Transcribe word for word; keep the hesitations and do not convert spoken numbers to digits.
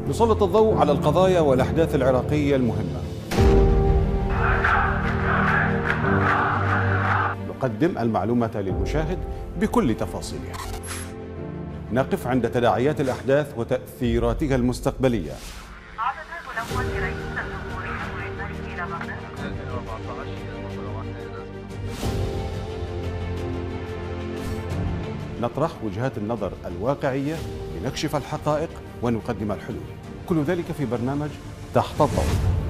نسلط الضوء على القضايا والأحداث العراقية المهمة. نقدم المعلومة للمشاهد بكل تفاصيلها. نقف عند تداعيات الأحداث وتأثيراتها المستقبلية. نطرح وجهات النظر الواقعية لنكشف الحقائق ونقدم الحلول، كل ذلك في برنامج تحت الضوء.